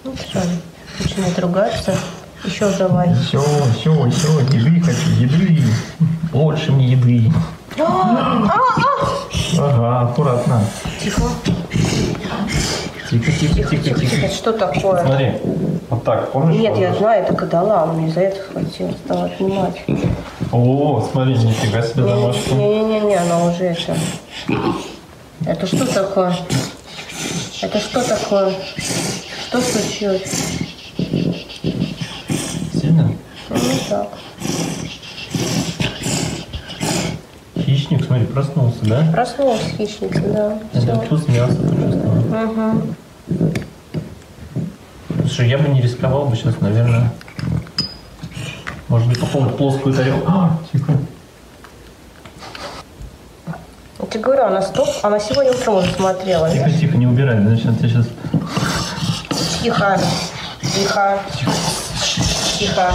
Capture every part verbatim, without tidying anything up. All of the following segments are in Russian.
Ну все, начинает ругаться. Еще давай. Все, все, все, еды хочу, еды. Больше мне еды. Ага, аккуратно. Тихо. Тихо, тихо, тихо, тихо, тихо. Что такое? Смотри, вот так, помнишь? Нет, я знаю, это кадала, он мне за это схватил, стал отнимать. О, смотри, нифига себе домашка. Не-не-не, она уже это... Это что такое? Это что такое? Что случилось? Сильно? Ну, так. Хищник, смотри, проснулся, да? Проснулся хищник, да. Это вкус мяса почувствовал. Угу. Слушай, я бы не рисковал бы сейчас, наверное. Может быть, попробовать плоскую тарелку. А, тихо. Я тебе говорю, она стоп, она сегодня утром уже смотрела. Тихо, Знаешь? тихо, не убирай, значит, я сейчас... Тихо, тихо, тихо.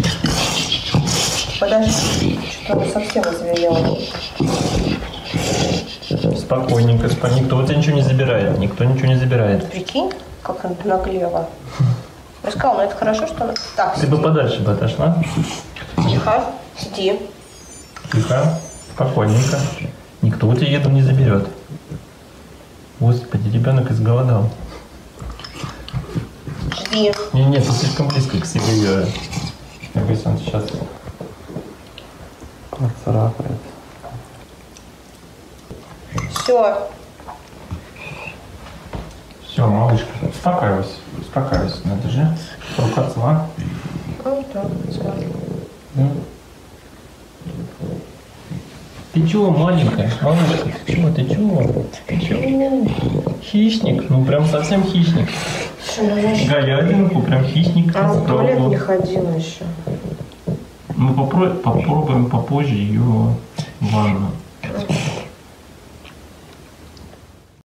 Подожди, что-то она совсем озверела. Спокойненько, спокойненько. Никто у тебя ничего не забирает, никто ничего не забирает. Прикинь, как она наглела. Я сказала, ну это хорошо, что она... Так, Ты бы подальше бы отошла. тихо, сиди. Тихо, спокойненько. Никто у тебя еду не заберет. Господи, ребенок изголодал. Жди. Не, нет, ты слишком близко к себе ее. Если он сейчас царапает. Все. Все, малышка, успокаивайся, успокаивайся, надо же. Рука цела. Ну так, смотри. Да. Ты чего, маленькая? Малышка, ты чего, ты чего? Ты чего? Хищник, ну прям совсем хищник. Говядинку, прям хищник. А в туалет не ходила еще. Мы попро- попробуем попозже ее в ванну.